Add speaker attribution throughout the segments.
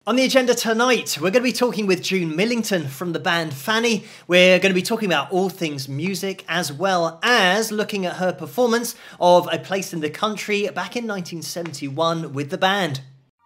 Speaker 1: On the agenda tonight, we're going to be talking with June Millington from the band Fanny. We're going to be talking about all things music, as well as looking at her performance of A Place in the Country back in 1971 with the band.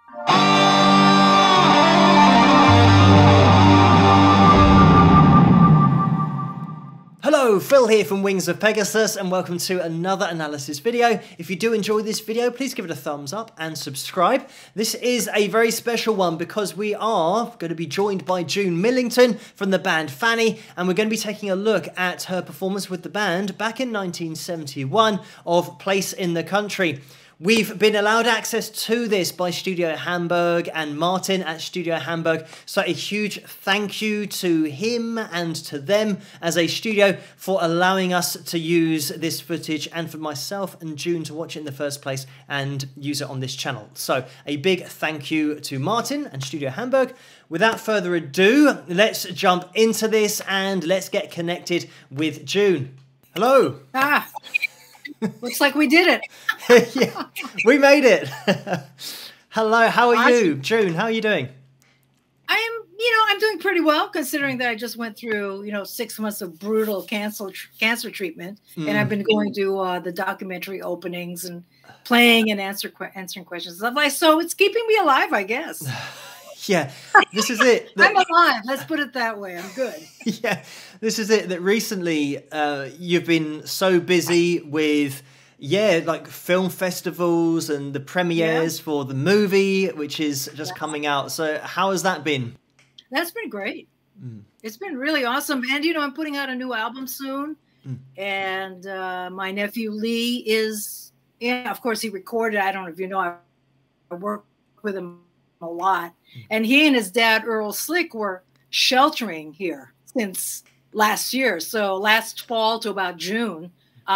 Speaker 1: Hello, Phil here from Wings of Pegasus, and welcome to another analysis video. If you do enjoy this video, please give it a thumbs up and subscribe. This is a very special one because we are going to be joined by June Millington from the band Fanny, and we're going to be taking a look at her performance with the band back in 1971 of Place in the Country. We've been allowed access to this by Studio Hamburg and Martin at Studio Hamburg, so a huge thank you to him and to them as a studio for allowing us to use this footage, and for myself and June to watch it in the first place and use it on this channel. So a big thank you to Martin and Studio Hamburg. Without further ado, let's jump into this and let's get connected with June. Hello.
Speaker 2: Looks like we did it.
Speaker 1: Yeah, we made it. Hello, how are you? June, how are you doing?
Speaker 2: I'm doing pretty well, considering that I just went through, 6 months of brutal cancer treatment. And I've been going to the documentary openings and playing and answering questions and stuff like. So it's keeping me alive, I guess.
Speaker 1: Yeah, this is it.
Speaker 2: I'm alive. Let's put it that way. I'm good.
Speaker 1: Yeah, this is it. That recently you've been so busy with, like film festivals and the premieres for the movie, which is just coming out. So how has that been? That's
Speaker 2: been great. It's been really awesome. And, I'm putting out a new album soon. And my nephew Lee is, of course, he recorded. I don't know if you know, I work with him a lot. And he and his dad, Earl Slick, were sheltering here since last year. So last fall to about June.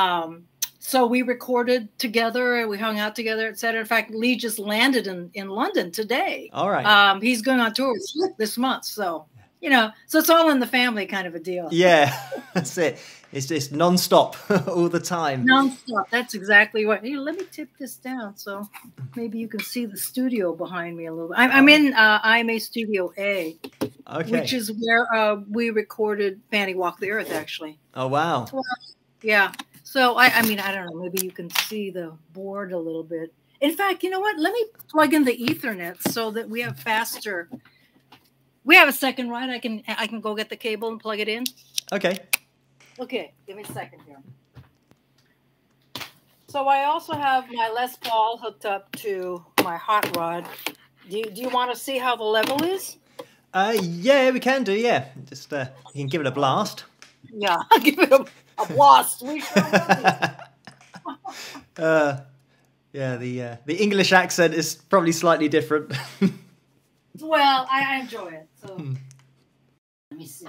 Speaker 2: So we recorded together, we hung out together, etc. In fact, Lee just landed in London today.
Speaker 1: All right.
Speaker 2: He's going on tour with Slick this month. So, so it's all in the family kind of a deal.
Speaker 1: Yeah, that's it. It's just non-stop all the time.
Speaker 2: Non-stop. That's exactly what. Hey, let me tip this down so maybe you can see the studio behind me a little bit. I'm in IMA Studio A, which is where we recorded Fanny Walk the Earth, actually.
Speaker 1: Oh, wow.
Speaker 2: Well, yeah. So, I mean, I don't know. Maybe you can see the board a little bit. In fact, you know what? Let me plug in the Ethernet so that we have faster. We have a second, right? I can go get the cable and plug it in.
Speaker 1: Okay.
Speaker 2: Okay, give me a second here. So I also have my Les Paul hooked up to my hot rod. Do you want to see how the level is?
Speaker 1: Yeah, we can do. Yeah, just you can give it a blast.
Speaker 2: Yeah, I'll give it a blast. We sure will.
Speaker 1: Yeah, the English accent is probably slightly different.
Speaker 2: Well, I enjoy it. So let me see.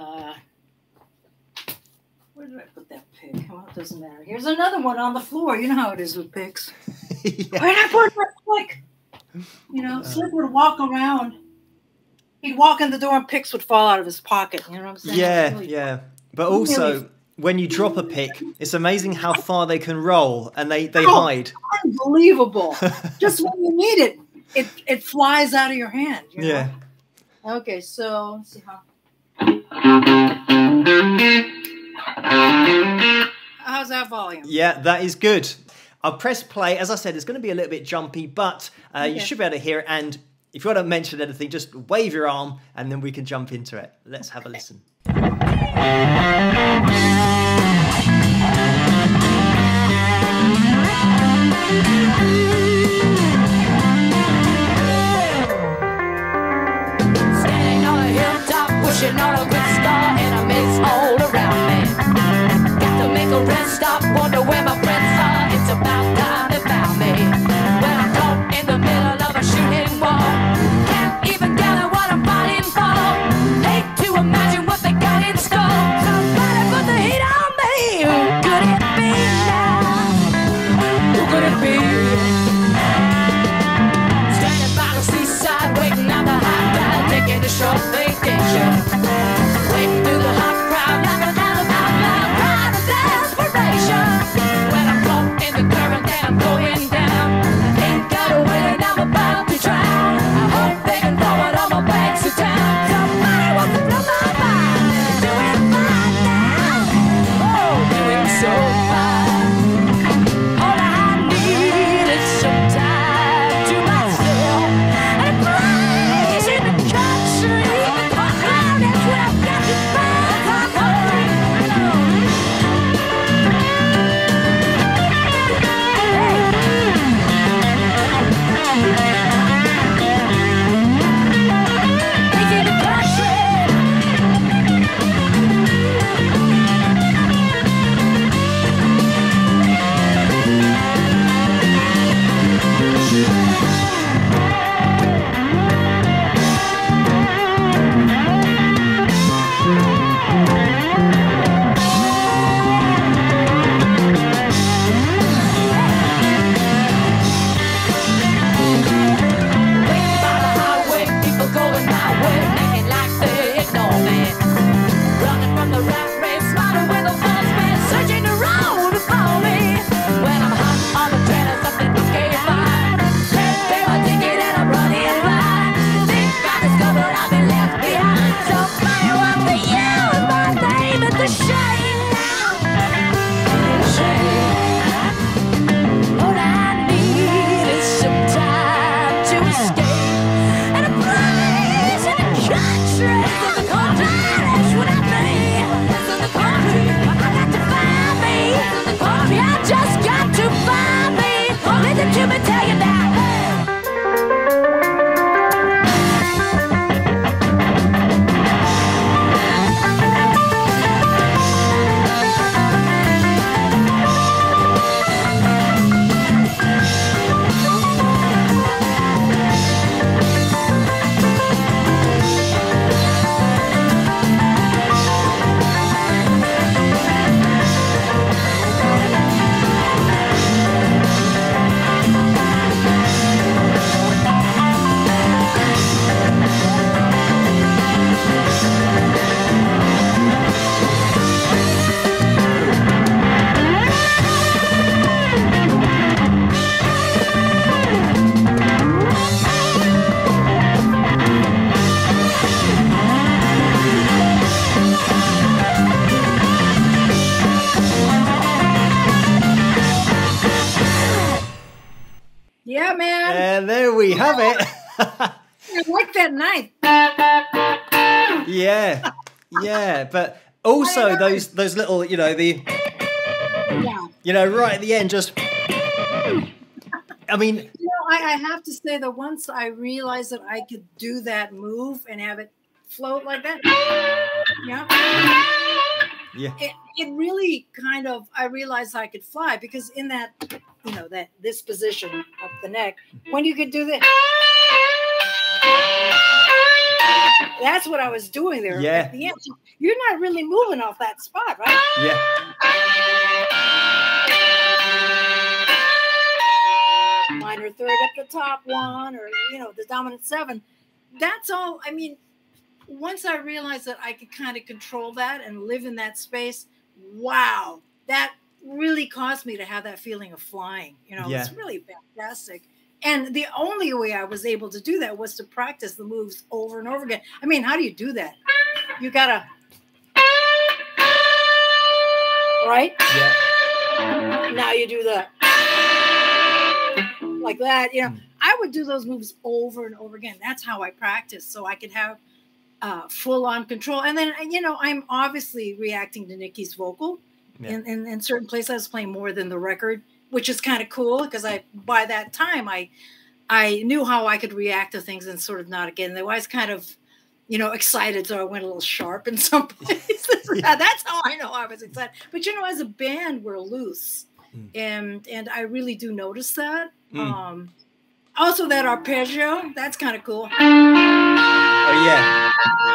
Speaker 2: Where did I put that pick? Well, it doesn't matter. Here's another one on the floor. You know how it is with picks.
Speaker 1: Yeah.
Speaker 2: Where did I put that pick? Slick would walk around. He'd walk in the door and picks would fall out of his pocket. You know what I'm saying?
Speaker 1: Yeah,
Speaker 2: really,
Speaker 1: yeah. But also, when you drop a pick, it's amazing how far they can roll, and they hide.
Speaker 2: Unbelievable. Just when you need it, it flies out of your hand. You know?
Speaker 1: Yeah.
Speaker 2: Okay, so let's see how. How's that volume?
Speaker 1: Yeah, that is good. I'll press play. As I said, it's going to be a little bit jumpy, but you should be able to hear it. And if you want to mention anything, just wave your arm and then we can jump into it. Let's have a listen.
Speaker 3: Standing on a hilltop, pushing on a good star, enemies all around me. Make a rest stop, wonder where my friends are. It's about time they found me. When I'm caught in the middle of a shooting war, can't even gather what I'm fighting for. Hate to imagine what they got in store. Somebody put the heat on me. Who could it be now? Who could it be? Standing by the seaside, waiting on the hot tide, taking a short vacation. Waiting through the hot crowd, knocking down the mountain, crying of desperation. When I'm caught in the current and I'm going down, ain't got a way and I'm about to drown. I hope they can throw it all.
Speaker 2: that ninth.
Speaker 1: Yeah, yeah, but also those little, you know, the, you know, right at the end, just, I mean,
Speaker 2: you know, I have to say that once I realized that I could do that move and have it float like that, it really kind of, I realized I could fly, because in that, you know, this position of the neck, when you could do that, that's what I was doing there at the end. So you're not really moving off that spot, right?
Speaker 1: Yeah.
Speaker 2: Minor third at the top one, or, you know, the dominant seven. That's all. I mean, once I realized that I could kind of control that and live in that space, wow, that really caused me to have that feeling of flying. You know, it's really fantastic. And the only way I was able to do that was to practice the moves over and over again. I mean, how do you do that? You gotta, right?
Speaker 1: Yeah.
Speaker 2: Now you do the, like that, you know. I would do those moves over and over again. That's how I practice, so I could have full-on control. And then, you know, I'm obviously reacting to Nikki's vocal. In certain places. I was playing more than the record, which is kind of cool, because by that time I knew how I could react to things and sort of not again. I was kind of, you know, excited, so I went a little sharp in some places. That's how I know I was excited. But, you know, as a band, we're loose, and I really do notice that. Also, that arpeggio, that's kind of cool.
Speaker 1: Oh yeah.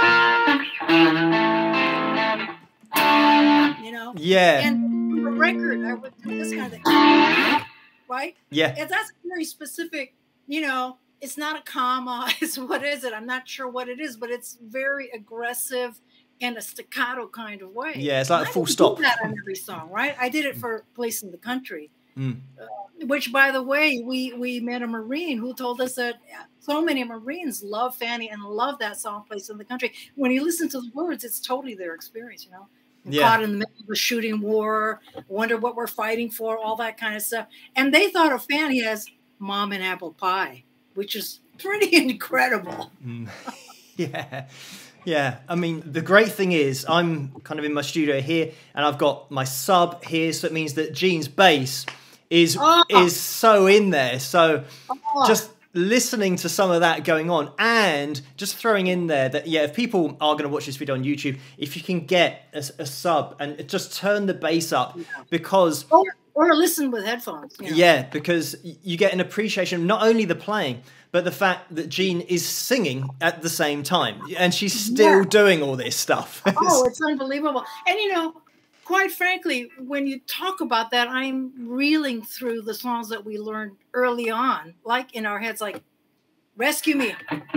Speaker 2: You know?
Speaker 1: Yeah.
Speaker 2: And the record, I would do this kind of thing. Right?
Speaker 1: Yeah.
Speaker 2: And that's very specific, you know, it's not a comma. It's, what is it? I'm not sure what it is, but it's very aggressive in a staccato kind of way.
Speaker 1: Yeah, it's like a full
Speaker 2: stop.
Speaker 1: stop.
Speaker 2: I did that on every song, right? I did it for Place in the Country. Which, by the way, we met a Marine who told us that so many Marines love Fanny and love that song, Place in the Country. When you listen to the words, it's totally their experience, you know. Caught in the middle of a shooting war, wonder what we're fighting for, all that kind of stuff. And they thought of Fanny as Mom and Apple Pie, which is pretty incredible.
Speaker 1: Yeah. Yeah, I mean, the great thing is I'm kind of in my studio here, and I've got my sub here, so it means that Jean's bass is so in there. So just listening to some of that going on, and just throwing in there that, yeah, if people are going to watch this video on YouTube, if you can get a sub and just turn the bass up, because...
Speaker 2: Or listen with headphones. You know?
Speaker 1: Yeah, because you get an appreciation of not only the playing, but the fact that Jean is singing at the same time, and she's still doing all this stuff.
Speaker 2: Oh, it's unbelievable. And, you know, quite frankly, when you talk about that, I'm reeling through the songs that we learned early on, like in our heads, like Rescue Me.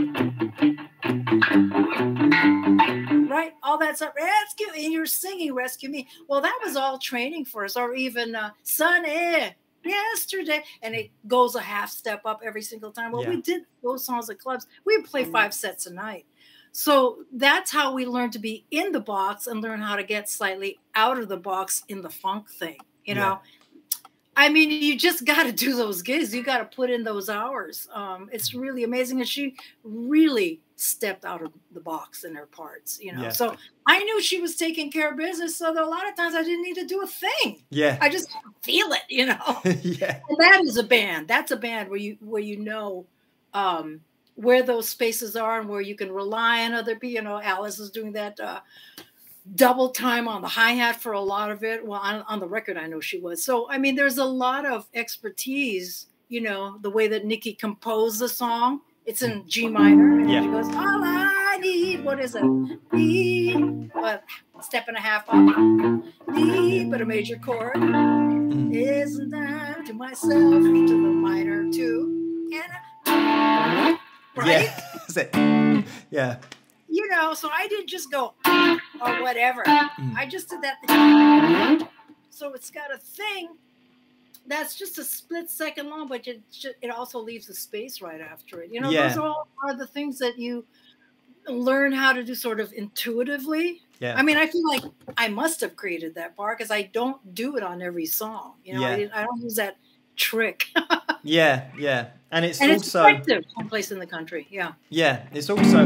Speaker 2: Right? All that stuff. Rescue, and you're singing Rescue Me. Well, that was all training for us. Or even Sunny, Yesterday. And it goes a half step up every single time. Well, we did those songs at clubs. We would play 5 sets a night. So that's how we learn to be in the box and learn how to get slightly out of the box in the funk thing. You know, I mean, you just got to do those gigs. You got to put in those hours. It's really amazing. And she really stepped out of the box in her parts, you know. So I knew she was taking care of business. So that a lot of times I didn't need to do a thing. Yeah. I just feel it, you know. And that is a band. That's a band where you know where those spaces are and where you can rely on other people. You know, Alice is doing that double time on the hi-hat for a lot of it. Well, on the record, I know she was. So, I mean, there's a lot of expertise, you know, the way that Nikki composed the song. It's in G minor. And she goes, all I need, what is it? Need, what, step and a half up. Need, but a major chord. Isn't that to myself, to the minor, two, and a, right?
Speaker 1: That's it. Yeah.
Speaker 2: You know, so I didn't just go, or whatever. I just did that thing. So it's got a thing that's just a split second long, but it also leaves a space right after it. You know, those all are the things that you learn how to do sort of intuitively. I mean, I feel like I must have created that part because I don't do it on every song. You know, I don't use that trick.
Speaker 1: Yeah, yeah. And it's
Speaker 2: and
Speaker 1: also
Speaker 2: it's effective someplace in the country. Yeah.
Speaker 1: Yeah, it's also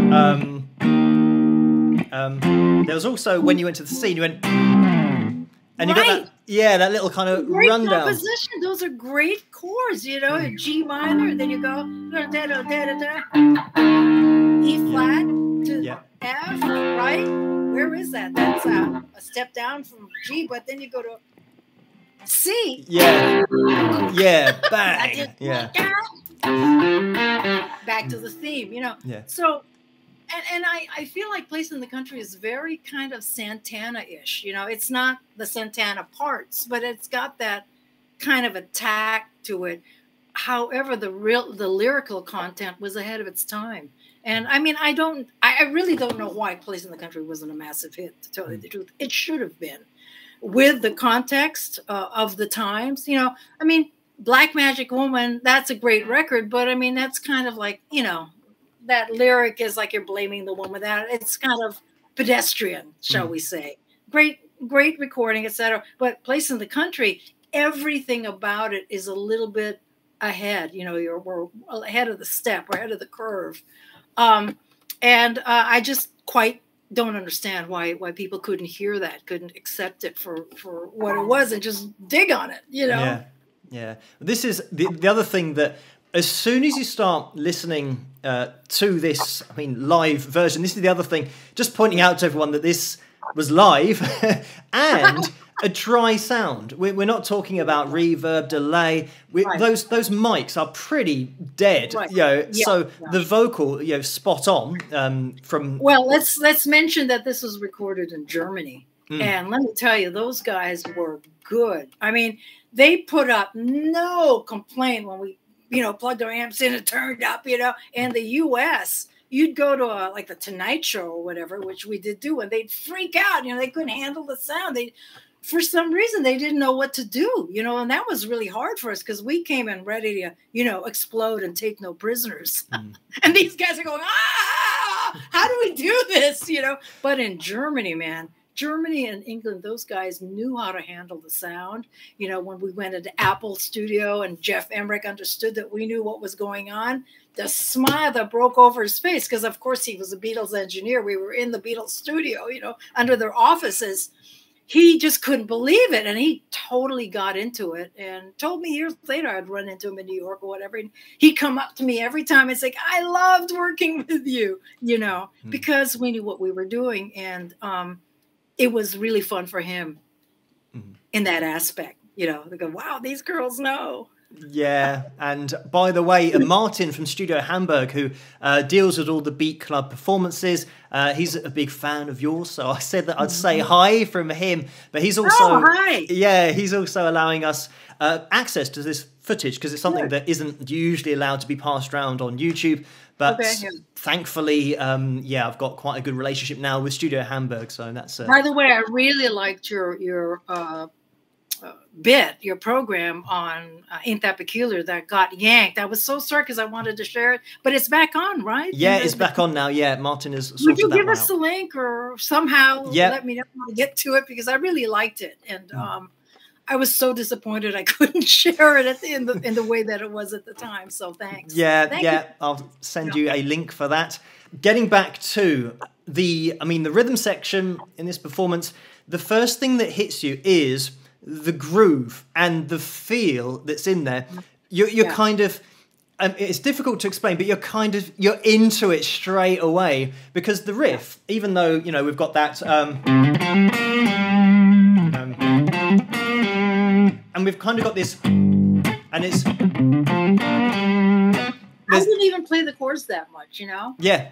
Speaker 1: there was also when you went to the scene, you went and you got that that little kind of
Speaker 2: Great
Speaker 1: rundown.
Speaker 2: composition. Those are great chords, you know, a G minor, then you go E flat to F, right? Where is that? That's a step down from G, but then you go to C.
Speaker 1: Yeah. Yeah, bang. Yeah.
Speaker 2: Back to the theme, you know.
Speaker 1: Yeah.
Speaker 2: So and I feel like Place in the Country is very kind of Santana-ish. You know, it's not the Santana parts, but it's got that kind of attack to it. However, the lyrical content was ahead of its time. And I mean, I really don't know why Place in the Country wasn't a massive hit, to tell you the truth. It should have been. With the context of the times, you know, I mean, Black Magic Woman, that's a great record, but I mean, that's kind of like, you know, that lyric is like you're blaming the woman. That it's kind of pedestrian, shall we say. Great recording, etc. But Place in the Country, everything about it is a little bit ahead. You know, we're ahead of the step, we're ahead of the curve. And I just quite don't understand why people couldn't hear that, couldn't accept it for what it was and just dig on it, you know?
Speaker 1: Yeah, yeah. This is the other thing that as soon as you start listening to this, I mean, live version, this is the other thing, just pointing out to everyone that this was live and a dry sound. We're not talking about reverb, delay. Those mics are pretty dead, you know. So the vocal, you know, spot on. From
Speaker 2: well, let's mention that this was recorded in Germany, and let me tell you, those guys were good. I mean, they put up no complaint when we, you know, plugged our amps in and turned up, you know. In the U.S., you'd go to like the Tonight Show or whatever, which we did do, and they'd freak out. You know, they couldn't handle the sound. For some reason, they didn't know what to do, you know, and that was really hard for us because we came in ready to, you know, explode and take no prisoners. And these guys are going, how do we do this, you know? But in Germany, man, Germany and England, those guys knew how to handle the sound. You know, when we went into Apple Studio and Jeff Emmerich understood that we knew what was going on, the smile that broke over his face, because of course he was a Beatles engineer. We were in the Beatles studio, you know, under their offices. He just couldn't believe it, and he totally got into it and told me years later I'd run into him in New York or whatever, and he'd come up to me every time and say, I loved working with you, you know, because we knew what we were doing, and it was really fun for him in that aspect, you know. They go, wow, these girls know.
Speaker 1: Yeah, and by the way, Martin from Studio Hamburg, who deals with all the Beat Club performances, he's a big fan of yours, so I said that I'd say hi from him. But he's also, he's also allowing us access to this footage because it's something that isn't usually allowed to be passed around on YouTube. But thankfully, I've got quite a good relationship now with Studio Hamburg, so that's.
Speaker 2: By the way, I really liked your your program on Ain't That Peculiar that got yanked. I was so sorry because I wanted to share it, but it's back on, right?
Speaker 1: Yeah, it's back on now. Yeah, Martin has sorted
Speaker 2: Would you
Speaker 1: that
Speaker 2: give us
Speaker 1: out.
Speaker 2: the link or somehow let me know how to get to it, because I really liked it, and I was so disappointed I couldn't share it in the way that it was at the time. So thanks. Thank you.
Speaker 1: I'll send you a link for that. Getting back to the rhythm section in this performance, the first thing that hits you is the groove and the feel that's in there. You're kind of, it's difficult to explain, but you're into it straight away, because the riff, even though, you know, we've got that, and we've kind of got this, and it's,
Speaker 2: I didn't even play the chords that much, you know?
Speaker 1: Yeah.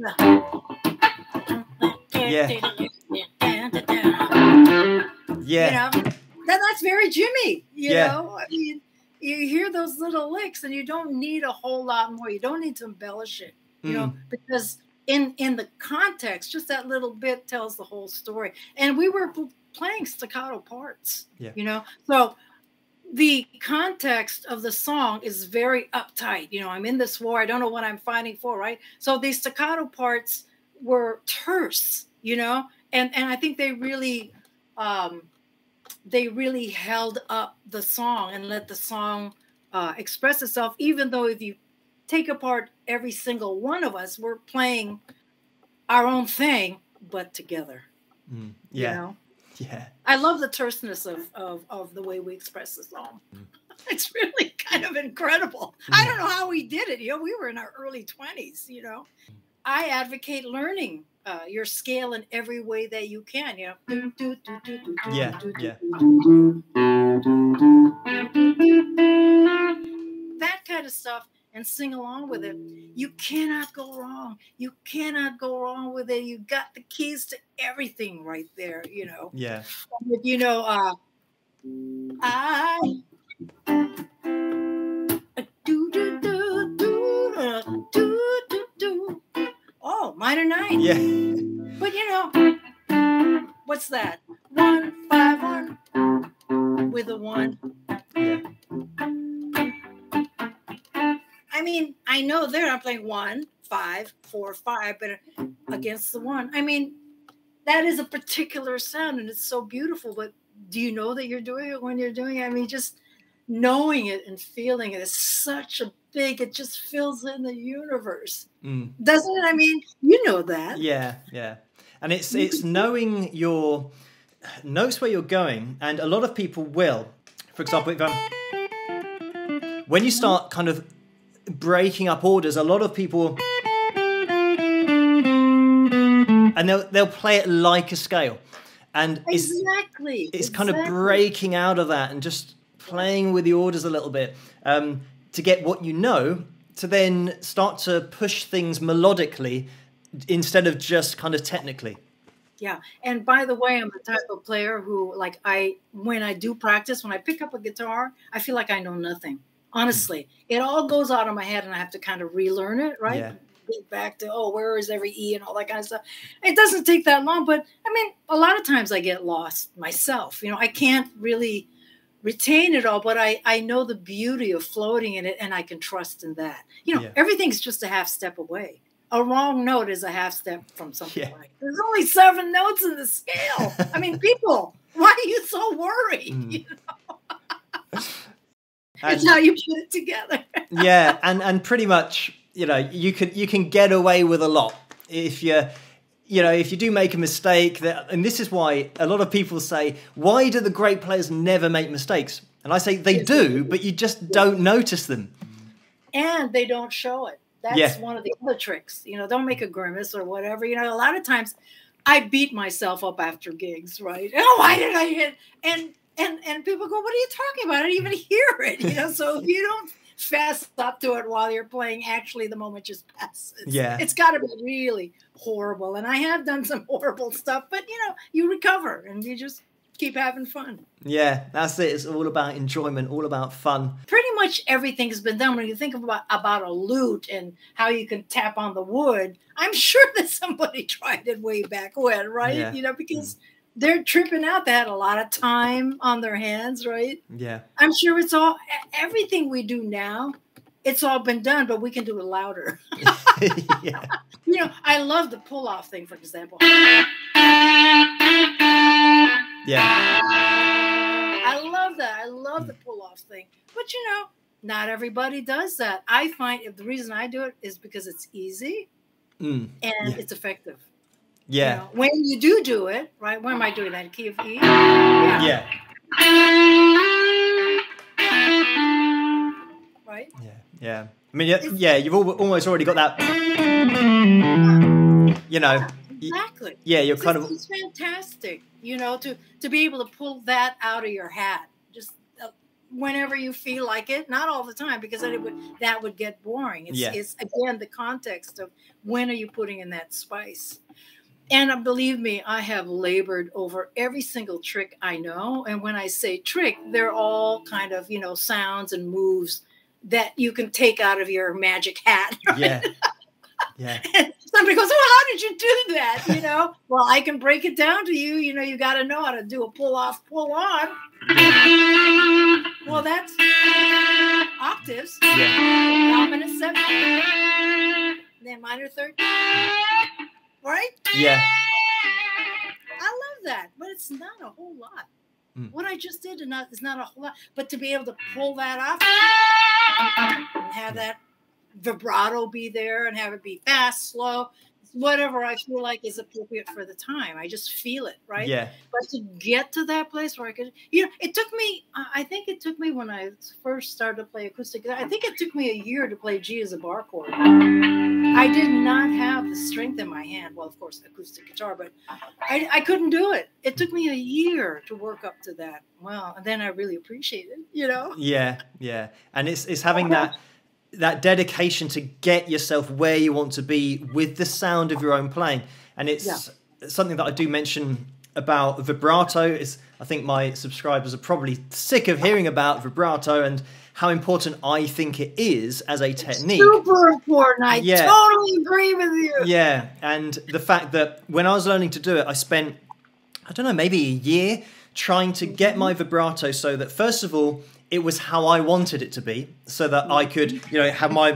Speaker 2: You know? That's very Jimmy, you know? I mean, you hear those little licks and you don't need a whole lot more. You don't need to embellish it, you know, because in the context, just that little bit tells the whole story. And we were playing staccato parts, you know? So the context of the song is very uptight. You know, I'm in this war. I don't know what I'm fighting for, right? So these staccato parts were terse, you know? And I think they really held up the song and let the song express itself, even though if you take apart every single one of us, we're playing our own thing, but together.
Speaker 1: Yeah.
Speaker 2: You know?
Speaker 1: Yeah.
Speaker 2: I love the terseness of the way we express the song. It's really kind of incredible. I don't know how we did it. You know, we were in our early 20s, you know. I advocate learning your scale in every way that you can, you know.
Speaker 1: Yeah. Yeah.
Speaker 2: That kind of stuff, and sing along with it. You cannot go wrong. You cannot go wrong with it. You got the keys to everything right there, you know.
Speaker 1: Yeah.
Speaker 2: You know, I do do do do do do do. Oh, minor 9.
Speaker 1: Yeah.
Speaker 2: But you know, what's that? 1 5 1 with a 1.
Speaker 1: Yeah.
Speaker 2: I mean, I know they're not playing 1 5 4 5, but against the 1. I mean, that is a particular sound, and it's so beautiful. But do you know that you're doing it when you're doing it? I mean, just knowing it and feeling it is such a big. It just fills in the universe, doesn't it? I mean, you know that.
Speaker 1: Yeah. Yeah. And it's knowing your notes where you're going, and a lot of people will. For example, if when you start kind of breaking up orders, a lot of people, and they'll play it like a scale, and it's kind of breaking out of that and just playing with the orders a little bit to get what you know, to then start to push things melodically instead of just kind of technically.
Speaker 2: Yeah. And by the way, I'm the type of player who, like, when I do practice, when I pick up a guitar, I feel like I know nothing. Honestly, it all goes out of my head and I have to kind of relearn it, right?
Speaker 1: Yeah.
Speaker 2: Get back to, where is every E and all that kind of stuff. It doesn't take that long, but I mean, a lot of times I get lost myself. You know, I can't really retain it all, but I know the beauty of floating in it, and I can trust in that. You know, everything's just a half step away. A wrong note is a half step from something right. There's only 7 notes in the scale. I mean, people, why are you so worried? You know? It's how you put it together.
Speaker 1: Yeah, and pretty much, you know, you can get away with a lot if if you do make a mistake. And this is why a lot of people say, why do the great players never make mistakes? And I say they do, but you just don't notice them. And
Speaker 2: they don't show it. That's one of the other tricks. You know, don't make a grimace or whatever. You know, a lot of times I beat myself up after gigs, right? Oh, why did I hit? And people go, what are you talking about? I didn't even hear it. You know, so if you don't fast up to it while you're playing, actually the moment just passes. It's got to be really horrible. And I have done some horrible stuff, but you know, you recover and you just keep having fun.
Speaker 1: Yeah, that's it. It's all about enjoyment, all about fun.
Speaker 2: Pretty much everything's been done. When you think about a lute and how you can tap on the wood, I'm sure that somebody tried it way back when, right?
Speaker 1: Yeah.
Speaker 2: You know, because they're tripping out. They had a lot of time on their hands, right?
Speaker 1: Yeah.
Speaker 2: I'm sure everything we do now, it's all been done, but we can do it louder.
Speaker 1: Yeah.
Speaker 2: You know, I love the pull-off thing, for example.
Speaker 1: Yeah.
Speaker 2: I love that. I love the pull-off thing. But, you know, not everybody does that. I find the reason I do it is because it's easy and it's effective.
Speaker 1: Yeah.
Speaker 2: You know, when you do it, right? When am I doing that? Key of E? Yeah. Right?
Speaker 1: Yeah. Yeah. I mean, you've almost already got that, you know.
Speaker 2: Exactly.
Speaker 1: Yeah, you're kind of...
Speaker 2: It's fantastic, you know, to be able to pull that out of your hat just whenever you feel like it. Not all the time, because then that would get boring. It's again, the context of when are you putting in that spice. And believe me, I have labored over every single trick I know. And when I say trick, they're all kind of, you know, sounds and moves that you can take out of your magic hat. Right? Yeah.
Speaker 1: Yeah.
Speaker 2: And somebody goes, "Oh, how did you do that?" You know, well, I can break it down to you. You know, you got to know how to do a pull off, pull on. Well, that's octaves. Yeah. Dominant 7. Then minor 3rd. Right?
Speaker 1: Yeah.
Speaker 2: I love that, but it's not a whole lot. what I just did is not a whole lot, but to be able to pull that off and have that vibrato be there and have it be fast, slow, whatever I feel like is appropriate for the time. I just feel it, right?
Speaker 1: Yeah.
Speaker 2: But to get to that place where I could, it took me, I think it took me when I first started to play acoustic guitar, I think it took me a year to play G as a bar chord. I did not have the strength in my hand. Well, of course, acoustic guitar, but I couldn't do it. It took me a year to work up to that. Well, and then I really appreciate it,
Speaker 1: Yeah, yeah. And it's having that dedication to get yourself where you want to be with the sound of your own playing. And it's something that I do mention about vibrato. I think my subscribers are probably sick of hearing about vibrato and how important I think it is as a technique.
Speaker 2: Super important. I totally agree with you.
Speaker 1: Yeah, and the fact that when I was learning to do it, I spent, I don't know, maybe a year trying to get my vibrato so that, first of all, it was how I wanted it to be, so that I could, have my,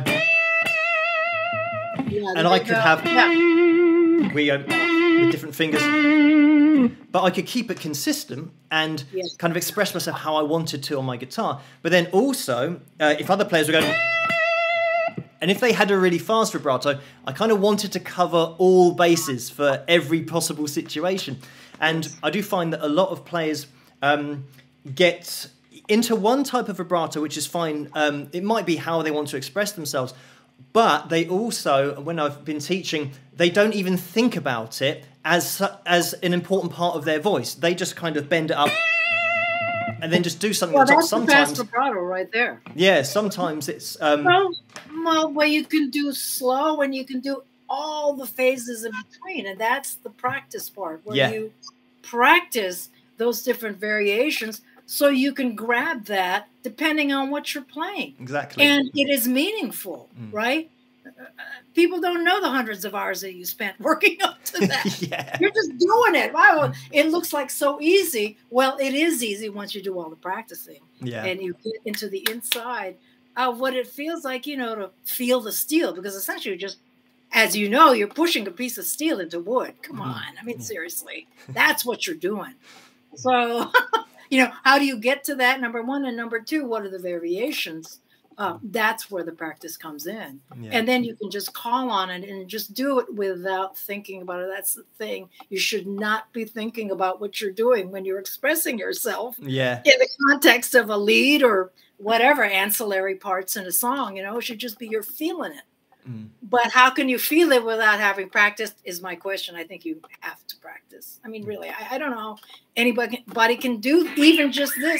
Speaker 1: and I could have, we go with different fingers, but I could keep it consistent and kind of express myself how I wanted to on my guitar. But then also, if other players were going, and if they had a really fast vibrato, I kind of wanted to cover all bases for every possible situation. And I do find that a lot of players get into one type of vibrato, which is fine. It might be how they want to express themselves, but they also, when I've been teaching, they don't even think about it as an important part of their voice. They just kind of bend it up and then just do something on top.
Speaker 2: That's
Speaker 1: Sometimes
Speaker 2: the fast vibrato right there.
Speaker 1: Yeah, sometimes it's
Speaker 2: well, you can do slow and you can do all the phases in between, and that's the practice part where you practice those different variations so you can grab that depending on what you're playing.
Speaker 1: Exactly.
Speaker 2: And it is meaningful, right? People don't know the hundreds of hours that you spent working up to that. You're just doing it. Wow, it looks like so easy. Well, it is easy once you do all the practicing. And you get into the inside of what it feels like, to feel the steel, because essentially just, as you know, you're pushing a piece of steel into wood. Come on. I mean, seriously, that's what you're doing. So, how do you get to that? Number one. And number two, what are the variations? That's where the practice comes in. And then you can just call on it and just do it without thinking about it. That's the thing. You should not be thinking about what you're doing when you're expressing yourself in the context of a lead or whatever ancillary parts in a song. It should just be you're feeling it. But how can you feel it without having practiced is my question. I think you have to practice. I mean, really, I don't know. Anybody can do even just this.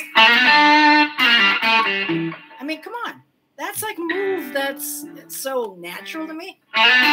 Speaker 2: I mean, come on. That's like a move that's so natural to me.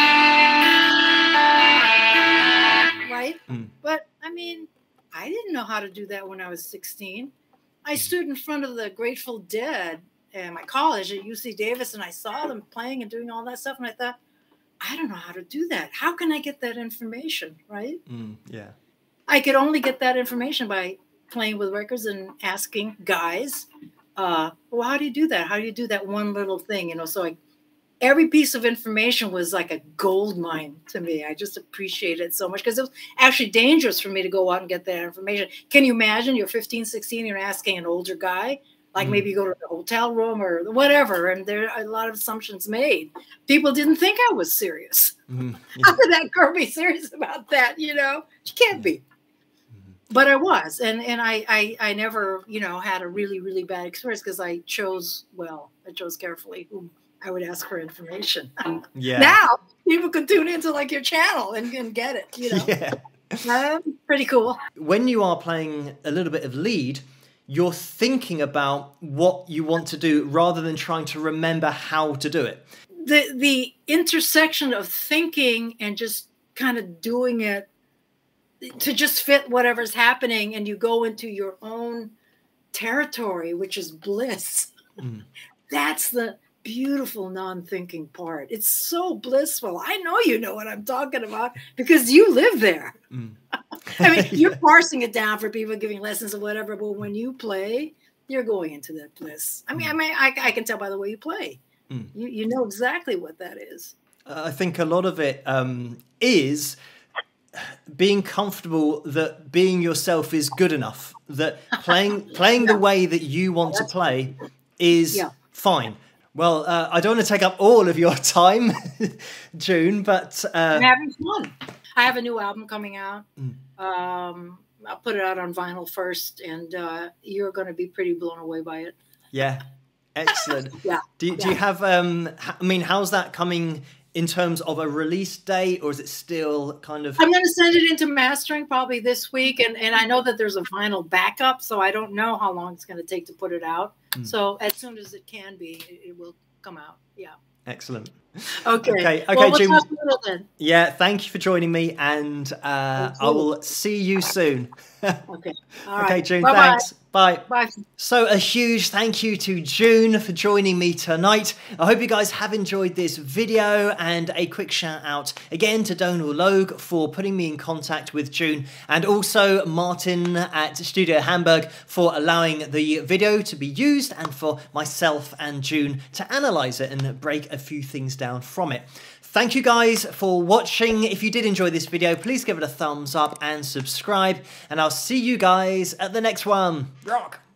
Speaker 2: Right? But, I mean, I didn't know how to do that when I was 16. I stood in front of the Grateful Dead at my college at UC Davis, and I saw them playing and doing all that stuff, and I thought, I don't know how to do that. How can I get that information, right? I could only get that information by playing with records and asking guys, well, how do you do that? How do you do that one little thing? So every piece of information was like a gold mine to me. I just appreciated it so much because it was actually dangerous for me to go out and get that information. Can you imagine you're 15, 16, you're asking an older guy, like maybe you go to the hotel room or whatever, and there are a lot of assumptions made. People didn't think I was serious. How could that girl be serious about that? She can't be. But I was, and I never, had a really, really bad experience because I chose carefully whom I would ask for information. Now people can tune into like your channel and get it, pretty cool.
Speaker 1: When you are playing a little bit of lead, you're thinking about what you want to do rather than trying to remember how to do it.
Speaker 2: The intersection of thinking and just kind of doing it to just fit whatever's happening, and you go into your own territory, which is bliss. That's the beautiful non-thinking part. It's so blissful. I know you know what I'm talking about because you live there. I mean, you're parsing it down for people giving lessons or whatever, but when you play, you're going into that bliss. I mean, I can tell by the way you play. You know exactly what that is.
Speaker 1: I think a lot of it is being comfortable that being yourself is good enough, that playing the way that you want to play is fine. Well, I don't want to take up all of your time, June, but
Speaker 2: I'm having fun. I have a new album coming out. I'll put it out on vinyl first, and you're going to be pretty blown away by it.
Speaker 1: Yeah, excellent. Do you have? I mean, how's that coming in terms of a release date, or is it still kind of?
Speaker 2: I'm going to send it into mastering probably this week, and I know that there's a vinyl backup, so I don't know how long it's going to take to put it out. So as soon as it can be, it will come out. Yeah.
Speaker 1: Excellent.
Speaker 2: Okay.
Speaker 1: Well,
Speaker 2: June.
Speaker 1: Yeah, thank you for joining me, and I will see you soon.
Speaker 2: Okay. All right.
Speaker 1: Okay, June.
Speaker 2: Bye-bye.
Speaker 1: Thanks. Bye.
Speaker 2: Bye.
Speaker 1: So a huge thank you to June for joining me tonight. I hope you guys have enjoyed this video, and a quick shout out again to Donal Logue for putting me in contact with June, and also Martin at Studio Hamburg for allowing the video to be used, and for myself and June to analyze it and break a few things down from it. Thank you guys for watching. If you did enjoy this video, please give it a thumbs up and subscribe, and I'll see you guys at the next one. Rock!